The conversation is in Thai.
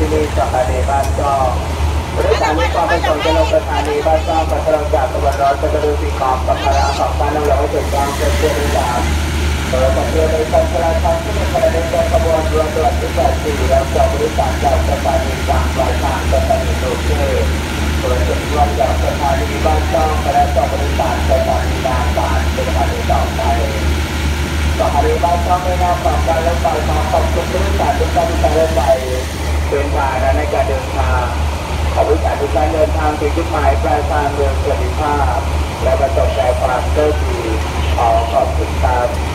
ที่นี่สถานีบ้านจอมบริษัทมีความประสงค์จะลงสถานีบ้านจอมกับตรงจากตะวันร้อนจะกระดูสีขอบกับพระของบ้านน้องเราให้ถึงกลางเส้นเส้นสามโดยสังเกตในการจราจรที่มีขณะเดินทางขบวนรถตรวจที่84แล้วจากบริษัทจากสถานีกลางปลายทางสถานีโรเช่โดยจุดรวมจากสถานีบ้านจอมและจากบริษัทสถานีกลางบานสถานีต่อไปสถานีบ้านจอมในนามของการรถไฟมาขอบคุณบริษัททุกท่านที่ใช้รถไฟเป็นภาชนะในการเดินทางขอบริษัททุกท่านเดินทางถึงจุดหมายปลายทางโดยสวัสดิภาพและประสบแต่ความโชคดีขอขอบคุณครับ